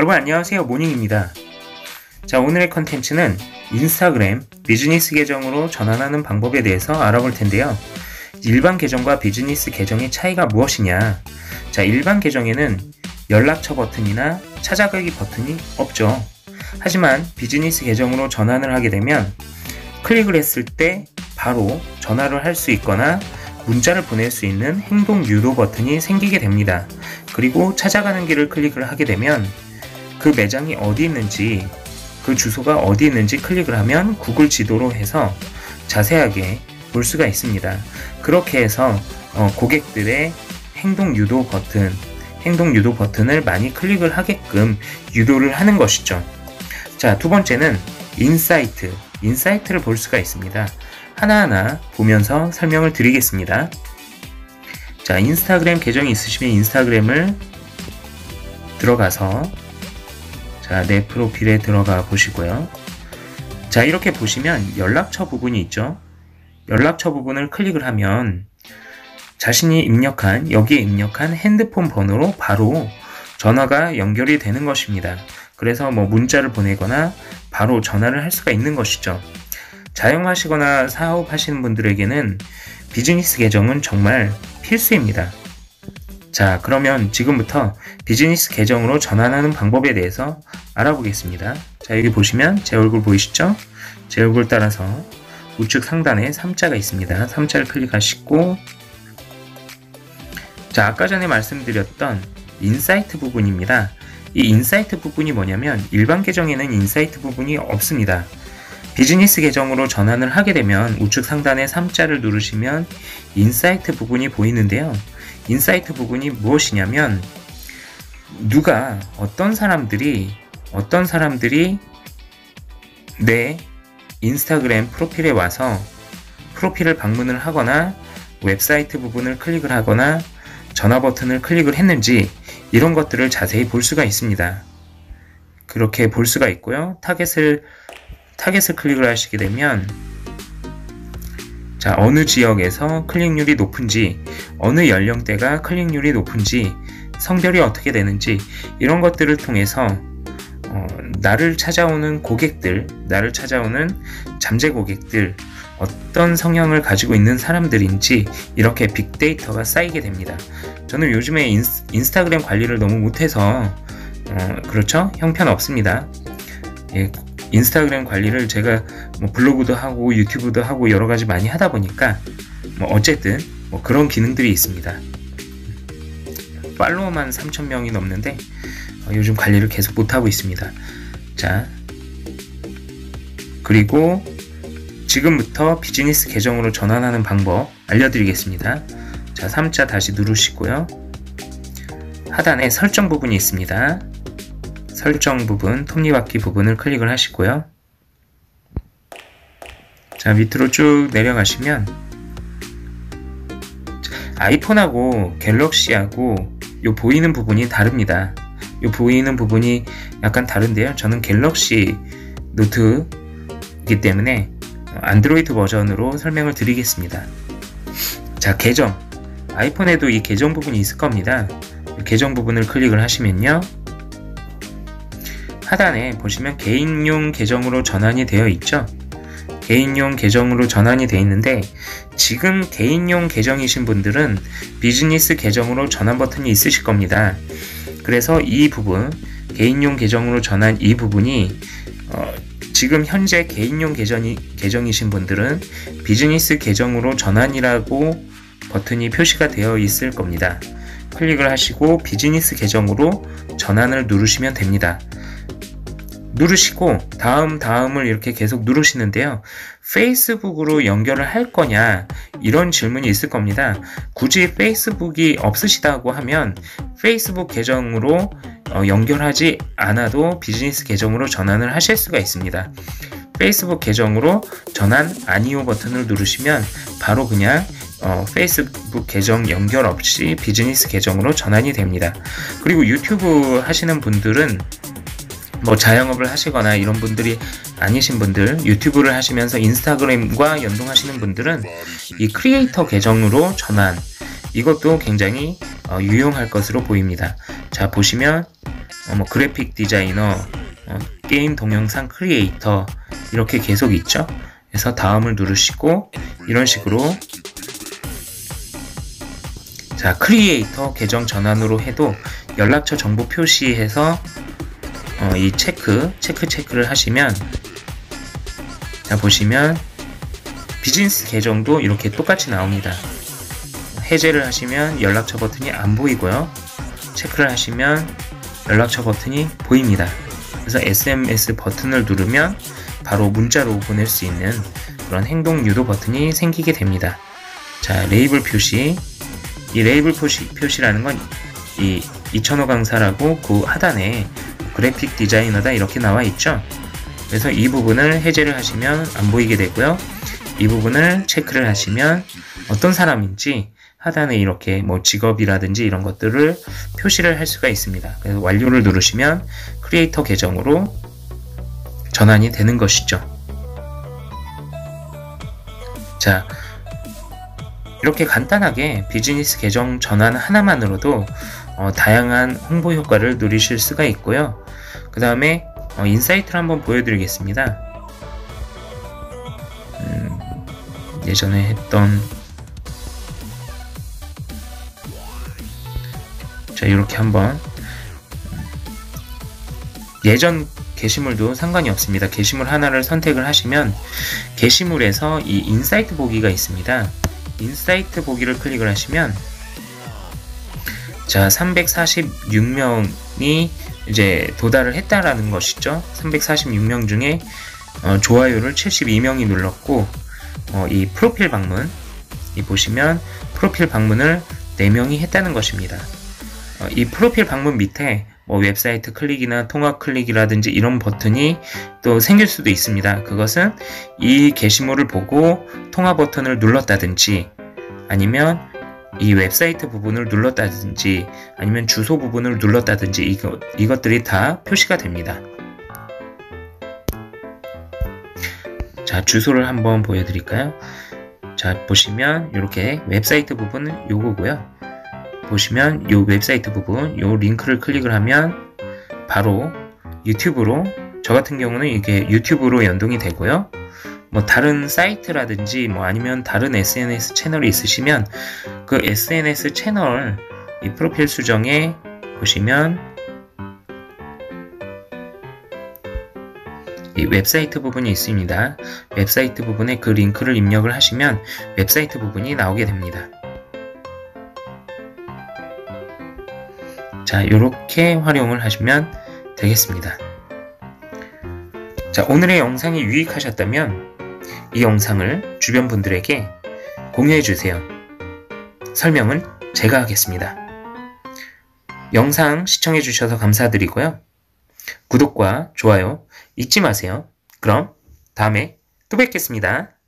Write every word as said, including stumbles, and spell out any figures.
여러분 안녕하세요, 모닝입니다. 자, 오늘의 컨텐츠는 인스타그램 비즈니스 계정으로 전환하는 방법에 대해서 알아볼 텐데요. 일반 계정과 비즈니스 계정의 차이가 무엇이냐. 자, 일반 계정에는 연락처 버튼이나 찾아가기 버튼이 없죠. 하지만 비즈니스 계정으로 전환을 하게 되면 클릭을 했을 때 바로 전화를 할 수 있거나 문자를 보낼 수 있는 행동 유도 버튼이 생기게 됩니다. 그리고 찾아가는 길을 클릭을 하게 되면 그 매장이 어디 있는지, 그 주소가 어디 있는지 클릭을 하면 구글 지도로 해서 자세하게 볼 수가 있습니다. 그렇게 해서 어, 고객들의 행동 유도 버튼, 행동 유도 버튼을 많이 클릭을 하게끔 유도를 하는 것이죠. 자, 두 번째는 인사이트, 인사이트를 볼 수가 있습니다. 하나하나 보면서 설명을 드리겠습니다. 자, 인스타그램 계정이 있으시면 인스타그램을 들어가서 자, 내 프로필에 들어가 보시고요. 자, 이렇게 보시면 연락처 부분이 있죠. 연락처 부분을 클릭을 하면 자신이 입력한, 여기에 입력한 핸드폰 번호로 바로 전화가 연결이 되는 것입니다. 그래서 뭐 문자를 보내거나 바로 전화를 할 수가 있는 것이죠. 자영하시거나 사업하시는 분들에게는 비즈니스 계정은 정말 필수입니다. 자, 그러면 지금부터 비즈니스 계정으로 전환하는 방법에 대해서 알아보겠습니다. 자, 여기 보시면 제 얼굴 보이시죠? 제 얼굴 따라서 우측 상단에 삼자가 있습니다. 삼자를 클릭하시고, 자, 아까 전에 말씀드렸던 인사이트 부분입니다. 이 인사이트 부분이 뭐냐면 일반 계정에는 인사이트 부분이 없습니다. 비즈니스 계정으로 전환을 하게 되면 우측 상단에 삼자를 누르시면 인사이트 부분이 보이는데요. 인사이트 부분이 무엇이냐면 누가, 어떤 사람들이 어떤 사람들이 내 인스타그램 프로필에 와서 프로필을 방문을 하거나 웹사이트 부분을 클릭을 하거나 전화 버튼을 클릭을 했는지 이런 것들을 자세히 볼 수가 있습니다. 그렇게 볼 수가 있고요. 타겟을 타겟을 클릭을 하시게 되면 자, 어느 지역에서 클릭률이 높은지, 어느 연령대가 클릭률이 높은지, 성별이 어떻게 되는지 이런 것들을 통해서 어, 나를 찾아오는 고객들, 나를 찾아오는 잠재 고객들, 어떤 성향을 가지고 있는 사람들인지 이렇게 빅데이터가 쌓이게 됩니다. 저는 요즘에 인스, 인스타그램 관리를 너무 못해서 어, 그렇죠? 형편없습니다. 예, 인스타그램 관리를 제가 뭐 블로그도 하고 유튜브도 하고 여러가지 많이 하다 보니까 뭐 어쨌든 뭐 그런 기능들이 있습니다. 팔로워만 삼천 명이 넘는데 어, 요즘 관리를 계속 못하고 있습니다. 자, 그리고 지금부터 비즈니스 계정으로 전환하는 방법 알려드리겠습니다. 자, 삼자 다시 누르시고요. 하단에 설정 부분이 있습니다. 설정 부분, 톱니바퀴 부분을 클릭을 하시고요. 자, 밑으로 쭉 내려가시면 아이폰하고 갤럭시하고 요 보이는 부분이 다릅니다. 요 보이는 부분이 약간 다른데요. 저는 갤럭시 노트이기 때문에 안드로이드 버전으로 설명을 드리겠습니다. 자, 계정. 아이폰에도 이 계정 부분이 있을 겁니다. 계정 부분을 클릭을 하시면요. 하단에 보시면 개인용 계정으로 전환이 되어 있죠. 개인용 계정으로 전환이 되어 있는데 지금 개인용 계정이신 분들은 비즈니스 계정으로 전환 버튼이 있으실 겁니다. 그래서 이 부분, 개인용 계정으로 전환 이 부분이 어, 지금 현재 개인용 계정이, 계정이신 분들은 비즈니스 계정으로 전환이라고 버튼이 표시가 되어 있을 겁니다. 클릭을 하시고 비즈니스 계정으로 전환을 누르시면 됩니다. 누르시고 다음 다음을 이렇게 계속 누르시는데요. 페이스북으로 연결을 할 거냐 이런 질문이 있을 겁니다. 굳이 페이스북이 없으시다고 하면 페이스북 계정으로 어, 연결하지 않아도 비즈니스 계정으로 전환을 하실 수가 있습니다. 페이스북 계정으로 전환 아니오 버튼을 누르시면 바로 그냥 어, 페이스북 계정 연결 없이 비즈니스 계정으로 전환이 됩니다. 그리고 유튜브 하시는 분들은 뭐 자영업을 하시거나 이런 분들이 아니신 분들, 유튜브를 하시면서 인스타그램과 연동하시는 분들은 이 크리에이터 계정으로 전환, 이것도 굉장히 어, 유용할 것으로 보입니다. 자, 보시면 어, 뭐 그래픽 디자이너, 어, 게임 동영상 크리에이터 이렇게 계속 있죠. 그래서 다음을 누르시고 이런 식으로 자, 크리에이터 계정 전환으로 해도 연락처 정보 표시해서 어, 이 체크, 체크 체크를 하시면 자, 보시면 비즈니스 계정도 이렇게 똑같이 나옵니다. 해제를 하시면 연락처 버튼이 안 보이고요. 체크를 하시면 연락처 버튼이 보입니다. 그래서 에스엠에스 버튼을 누르면 바로 문자로 보낼 수 있는 그런 행동 유도 버튼이 생기게 됩니다. 자, 레이블 표시. 이 레이블 표시, 표시라는 건 이 이천호 강사라고 그 하단에 그래픽 디자이너다 이렇게 나와 있죠. 그래서 이 부분을 해제를 하시면 안 보이게 되고요. 이 부분을 체크를 하시면 어떤 사람인지 하단에 이렇게 뭐 직업이라든지 이런 것들을 표시를 할 수가 있습니다. 그래서 완료를 누르시면 크리에이터 계정으로 전환이 되는 것이죠. 자, 이렇게 간단하게 비즈니스 계정 전환 하나만으로도 어, 다양한 홍보 효과를 누리실 수가 있고요. 그 다음에 어, 인사이트를 한번 보여드리겠습니다. 음, 예전에 했던 자, 이렇게 한번 예전 게시물도 상관이 없습니다. 게시물 하나를 선택을 하시면 게시물에서 이 인사이트 보기가 있습니다. 인사이트 보기를 클릭을 하시면 자, 삼백사십육 명이 이제 도달을 했다라는 것이죠. 삼백사십육 명 중에 어, 좋아요를 칠십이 명이 눌렀고 어, 이 프로필 방문 이 보시면 프로필 방문을 네 명이 했다는 것입니다. 어, 이 프로필 방문 밑에 뭐 웹사이트 클릭이나 통화 클릭이라든지 이런 버튼이 또 생길 수도 있습니다. 그것은 이 게시물을 보고 통화 버튼을 눌렀다든지 아니면 이 웹사이트 부분을 눌렀다든지 아니면 주소 부분을 눌렀다든지 이것, 이것들이 다 표시가 됩니다. 자, 주소를 한번 보여드릴까요? 자, 보시면 이렇게 웹사이트 부분은 요거고요. 보시면 요 웹사이트 부분 요 링크를 클릭을 하면 바로 유튜브로, 저 같은 경우는 이게 유튜브로 연동이 되고요. 뭐 다른 사이트라든지 뭐 아니면 다른 에스엔에스 채널이 있으시면 그 에스엔에스 채널 이 프로필 수정에 보시면 이 웹사이트 부분이 있습니다. 웹사이트 부분에 그 링크를 입력을 하시면 웹사이트 부분이 나오게 됩니다. 자, 이렇게 활용을 하시면 되겠습니다. 자, 오늘의 영상이 유익하셨다면 이 영상을 주변 분들에게 공유해 주세요. 설명은 제가 하겠습니다. 영상 시청해 주셔서 감사드리고요. 구독과 좋아요 잊지 마세요. 그럼 다음에 또 뵙겠습니다.